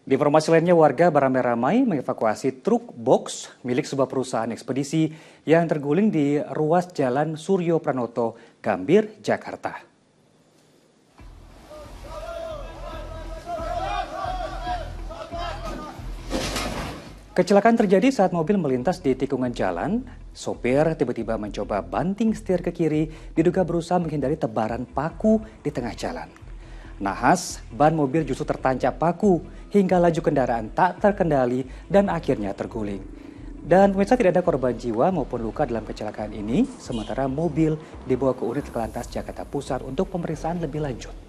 Di informasi lainnya, warga beramai-ramai mengevakuasi truk box milik sebuah perusahaan ekspedisi yang terguling di ruas Jalan Suryo Pranoto, Gambir, Jakarta. Kecelakaan terjadi saat mobil melintas di tikungan jalan. Sopir tiba-tiba mencoba banting setir ke kiri, diduga berusaha menghindari tebaran paku di tengah jalan. Nahas, ban mobil justru tertancap paku hingga laju kendaraan tak terkendali dan akhirnya terguling. Dan pemirsa, tidak ada korban jiwa maupun luka dalam kecelakaan ini, sementara mobil dibawa ke unit Telantas Jakarta Pusat untuk pemeriksaan lebih lanjut.